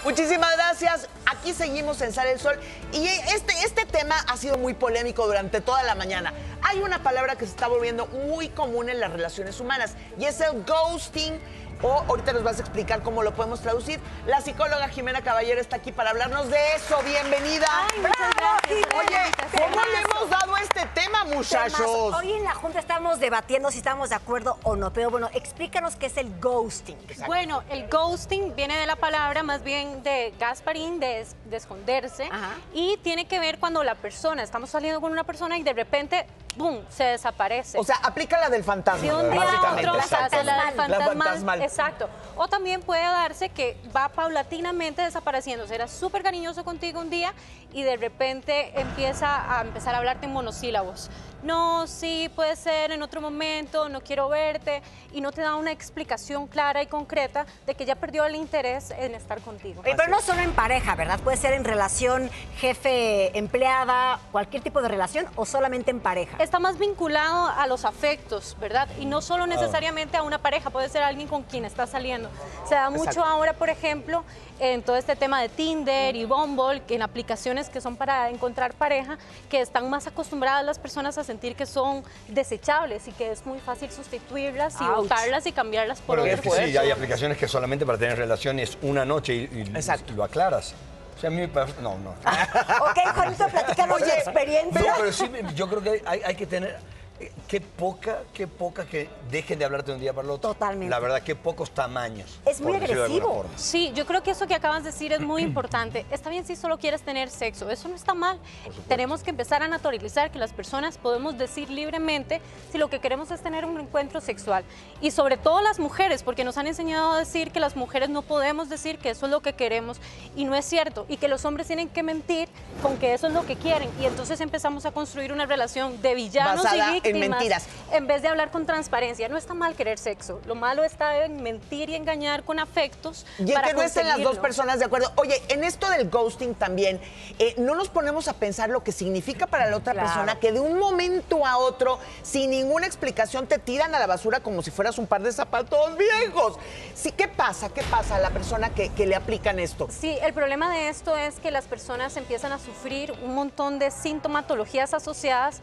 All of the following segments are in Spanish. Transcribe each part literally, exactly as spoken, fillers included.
Muchísimas gracias. Aquí seguimos en Sale el Sol. Y este, este tema ha sido muy polémico durante toda la mañana. Hay una palabra que se está volviendo muy común en las relaciones humanas y es el ghosting. O ahorita nos vas a explicar cómo lo podemos traducir. La psicóloga Jimena Caballero está aquí para hablarnos de eso. Bienvenida. Ay, muchas gracias. Oye, ¿cómo le hemos dado este tema, muchachos? Temazo. Hoy en la Junta estamos debatiendo si estamos de acuerdo o no, pero bueno, explícanos qué es el ghosting. Exacto. Bueno, el ghosting viene de la palabra más bien de Gasparín, de, de esconderse. Ajá. Y tiene que ver cuando la persona, estamos saliendo con una persona y de repente, ¡boom!, se desaparece. O sea, aplica la del fantasma. De un día a otro, Exacto. se hace la del fantasmal. La fantasmal. Exacto. O también puede darse que va paulatinamente desapareciendo. Será súper cariñoso contigo un día y de repente empieza a empezar a hablarte en monosílabos. No, sí, puede ser en otro momento, no quiero verte, y no te da una explicación clara y concreta de que ya perdió el interés en estar contigo. Oye, pero no solo en pareja, ¿verdad? Puede ser en relación jefe-empleada, cualquier tipo de relación, o solamente en pareja. Está más vinculado a los afectos, ¿verdad? Y no solo necesariamente a una pareja, puede ser alguien con quien está saliendo. Se da mucho Exacto. ahora, por ejemplo, en todo este tema de Tinder y Bumble, que en aplicaciones que son para encontrar pareja, que están más acostumbradas las personas a sentir que son desechables y que es muy fácil sustituirlas y Ouch. botarlas y cambiarlas por bueno, otras. es que sí, hay aplicaciones que solamente para tener relaciones una noche y, y, y lo aclaras. O sea, a mí me parece... No, no. Ok, Juanito, platícanos tu experiencia. No, pero sí, yo creo que hay, hay que tener... Qué poca, qué poca que dejen de hablarte de un día para el otro. Totalmente. La verdad, qué pocos tamaños. Es muy agresivo. De sí, yo creo que eso que acabas de decir es muy importante. Está bien si solo quieres tener sexo, eso no está mal. Tenemos que empezar a naturalizar que las personas podemos decir libremente si lo que queremos es tener un encuentro sexual. Y sobre todo las mujeres, porque nos han enseñado a decir que las mujeres no podemos decir que eso es lo que queremos y no es cierto. Y que los hombres tienen que mentir con que eso es lo que quieren. Y entonces empezamos a construir una relación de villanos Basada y víctimas. En mentiras. En vez de hablar con transparencia. No está mal querer sexo. Lo malo está en mentir y engañar con afectos. Y es para que no estén las dos conseguirlo. personas de acuerdo. Oye, en esto del ghosting también, eh, no nos ponemos a pensar lo que significa para la otra Claro. persona que de un momento a otro, sin ninguna explicación, te tiran a la basura como si fueras un par de zapatos viejos. Sí, ¿qué pasa? ¿Qué pasa a la persona que, que le aplican esto? Sí, el problema de esto es que las personas empiezan a sufrir un montón de sintomatologías asociadas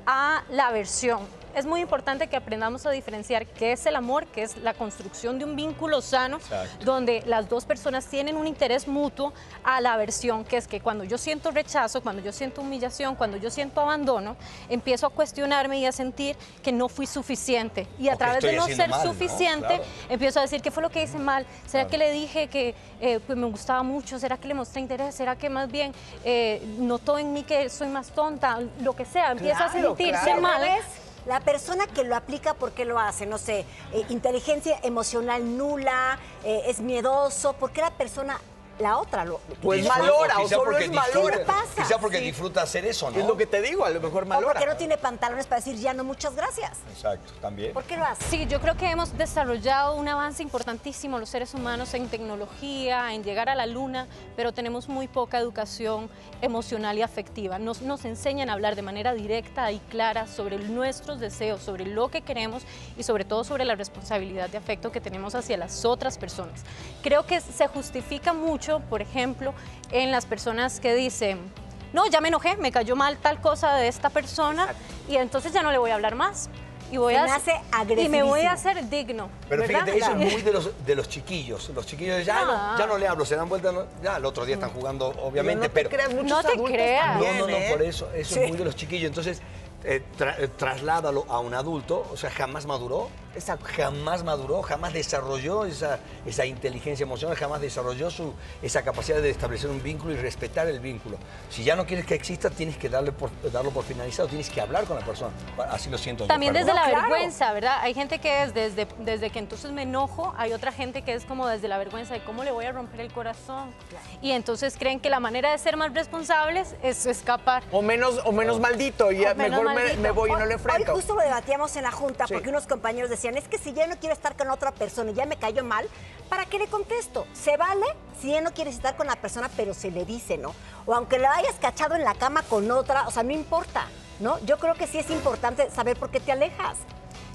a la aversión. Es muy importante que aprendamos a diferenciar qué es el amor, que es la construcción de un vínculo sano, Exacto. donde las dos personas tienen un interés mutuo, a la aversión, que es que cuando yo siento rechazo, cuando yo siento humillación, cuando yo siento abandono, empiezo a cuestionarme y a sentir que no fui suficiente. Y a través de no ser mal, suficiente, ¿no? Claro. empiezo a decir, ¿qué fue lo que hice mal? ¿Será claro. que le dije que eh, pues me gustaba mucho? ¿Será que le mostré interés? ¿Será que más bien eh, notó en mí que soy más tonta? Lo que sea, empiezo claro, a sentirse claro. mal. La persona que lo aplica, ¿por qué lo hace? No sé, eh, inteligencia emocional nula, eh, es miedoso. ¿Por qué la persona, la otra, lo Pues malora o solo es malora? ¿Qué pasa? Quizá porque sí. disfruta hacer eso, ¿no? Es lo que te digo, a lo mejor malora. O porque no tiene pantalones para decir ya no, muchas gracias. Exacto, también. ¿Por qué lo hace? Sí, yo creo que hemos desarrollado un avance importantísimo los seres humanos en tecnología, en llegar a la luna, pero tenemos muy poca educación emocional y afectiva. Nos, nos enseñan a hablar de manera directa y clara sobre nuestros deseos, sobre lo que queremos y sobre todo sobre la responsabilidad de afecto que tenemos hacia las otras personas. Creo que se justifica mucho, por ejemplo, en las personas que dicen, no, ya me enojé, me cayó mal tal cosa de esta persona Exacto. y entonces ya no le voy a hablar más. Y, voy a, me hace y me voy a hacer digno. Pero ¿verdad? fíjate, eso es muy de los, de los chiquillos. Los chiquillos ya no. no, ya no le hablo, se dan vuelta, no, ya el otro día están jugando, obviamente, no pero... Te creas, no te creas. También, no, no, no, ¿eh? por eso, eso sí. es muy de los chiquillos. Entonces, eh, tra trasládalo a un adulto, o sea, jamás maduró. Exacto. Jamás maduró, jamás desarrolló esa, esa inteligencia emocional, jamás desarrolló su, esa capacidad de establecer un vínculo y respetar el vínculo. Si ya no quieres que exista, tienes que darle por, darlo por finalizado, tienes que hablar con la persona. Así lo siento También yo. desde Perdón. la no, vergüenza, claro. ¿verdad? Hay gente que es desde, desde que entonces me enojo, hay otra gente que es como desde la vergüenza de cómo le voy a romper el corazón. Claro. Y entonces creen que la manera de ser más responsables es escapar. O menos, o menos maldito, y ya mejor maldito. Me, me voy y no le enfrento. Hoy justo lo debatíamos en la Junta, sí. porque unos compañeros decían, es que si ya no quiero estar con otra persona y ya me cayó mal, ¿para qué le contesto? ¿Se vale si ya no quieres estar con la persona, pero se le dice, ¿no? O aunque la hayas cachado en la cama con otra, o sea, no importa, ¿no? Yo creo que sí es importante saber por qué te alejas.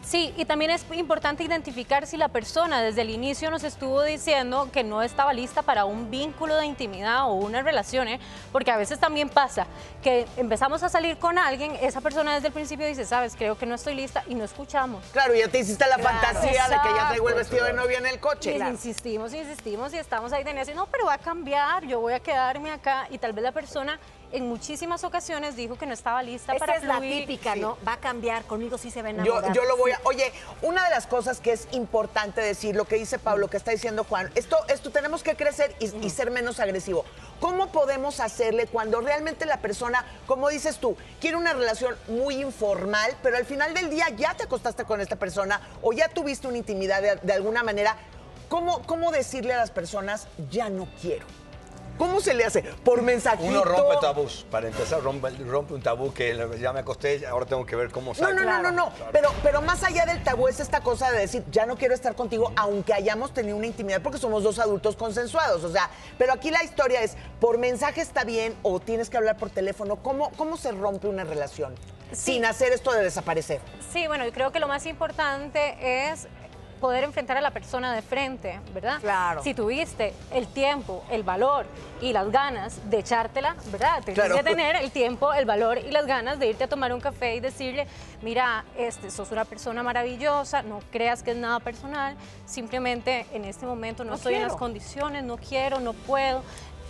Sí, y también es importante identificar si la persona desde el inicio nos estuvo diciendo que no estaba lista para un vínculo de intimidad o una relación, ¿eh? Porque a veces también pasa que empezamos a salir con alguien, esa persona desde el principio dice, sabes, creo que no estoy lista y no escuchamos. Claro, ya te hiciste la Claro, fantasía de que ya traigo el exacto. vestido de novia en el coche. Y Claro. insistimos, insistimos y estamos ahí de necio, no, pero va a cambiar, yo voy a quedarme acá y tal vez la persona en muchísimas ocasiones dijo que no estaba lista Esa para es la fluir. típica, Sí. ¿no? Va a cambiar, conmigo sí se va a Yo, enamorar. yo lo voy a... Oye, una de las cosas que es importante decir, lo que dice Pablo, que está diciendo Juan, esto, esto tenemos que crecer y, y ser menos agresivo. ¿Cómo podemos hacerle cuando realmente la persona, como dices tú, quiere una relación muy informal, pero al final del día ya te acostaste con esta persona o ya tuviste una intimidad de, de alguna manera? ¿Cómo, ¿Cómo decirle a las personas, ya no quiero? ¿Cómo se le hace? ¿Por mensajito? Uno rompe tabús. Para empezar, rompe, rompe un tabú que ya me acosté, ahora tengo que ver cómo No, salgo. no, no, no, no. Claro. Pero, pero más allá del tabú es esta cosa de decir, ya no quiero estar contigo, aunque hayamos tenido una intimidad, porque somos dos adultos consensuados. O sea, pero aquí la historia es, ¿por mensaje está bien o tienes que hablar por teléfono? ¿Cómo, cómo se rompe una relación Sí. sin hacer esto de desaparecer? Sí, bueno, yo creo que lo más importante es poder enfrentar a la persona de frente, ¿verdad? Claro. Si tuviste el tiempo, el valor y las ganas de echártela, ¿verdad? Tienes Claro. que tener el tiempo, el valor y las ganas de irte a tomar un café y decirle, mira, este, sos una persona maravillosa, no creas que es nada personal, simplemente en este momento no, No estoy en quiero. las condiciones, no quiero, no puedo.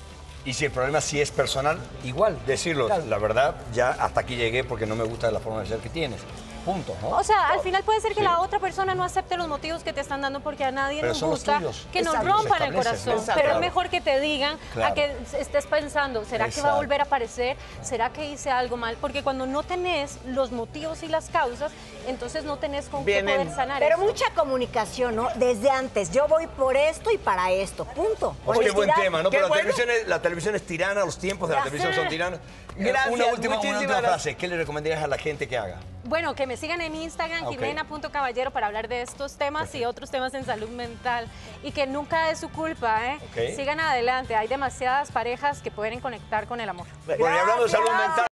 Y si el problema sí es personal, igual, decirlo. Claro. La verdad, ya hasta aquí llegué porque no me gusta la forma de ser que tienes. Punto, ¿no? O sea, al final puede ser que Sí. la otra persona no acepte los motivos que te están dando porque a nadie Pero nos son los gusta tuyos. que nos Exacto. rompan el Se establecen, corazón. ¿no? Pero Claro. es mejor que te digan Claro. a que estés pensando, ¿será que va a Exacto. volver a aparecer? ¿Será que hice algo mal? Porque cuando no tenés los motivos y las causas, entonces no tenés con Vienen. qué poder sanar Pero eso. mucha comunicación, ¿no? Desde antes. Yo voy por esto y para esto. Punto. Pues qué buen Honestidad. tema, ¿no? Qué Pero la, bueno. televisión es, la televisión es tirana, los tiempos de la Ya televisión sé. son tiranos. Gracias, Una última, una muchísimas última gracias. frase. ¿Qué le recomendarías a la gente que haga? Bueno, que me sigan en Instagram, Ok. jimena punto caballero, para hablar de estos temas y otros temas en salud mental. Y que nunca es su culpa, ¿eh? Ok. Sigan adelante. Hay demasiadas parejas que pueden conectar con el amor. Bueno, y hablando de salud Gracias. mental.